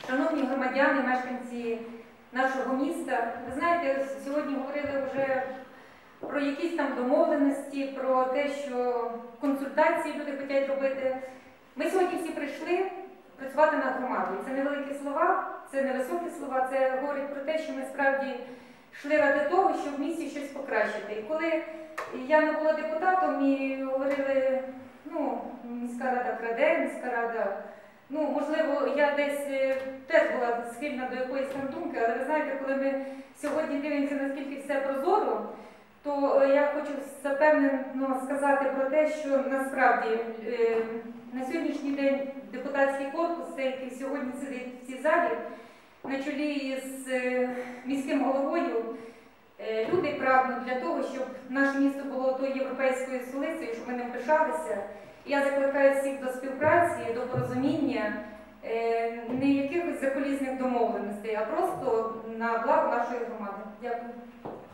Шановні громадяни, мешканці нашого міста, ви знаєте, сьогодні говорили вже про якісь там домовленості, про те, що консультації люди хочуть робити. Ми сьогодні всі прийшли працювати на громаду. Це невеликі слова, це невисокі слова, це говорить про те, що ми справді йшли ради того, щоб в місті щось покращити. І коли я не була депутатом і говорили, міська рада краде, міська рада, можливо, я десь теж була схильна до якоїсь там думки, але ви знаєте, коли ми сьогодні дивимося, наскільки все прозоро, то я хочу запевнено сказати про те, що насправді на сьогоднішній день депутатський корпус, цей, який сьогодні сидить в цій залі, на чолі з міським головою, люди прагнуть для того, щоб наше місто було тою європейською столицею, щоб ми ним пишалися. Я закликаю всіх до співпраці, до порозуміння, не якихось закулісних домовленостей, а просто на благо нашої громади. Дякую.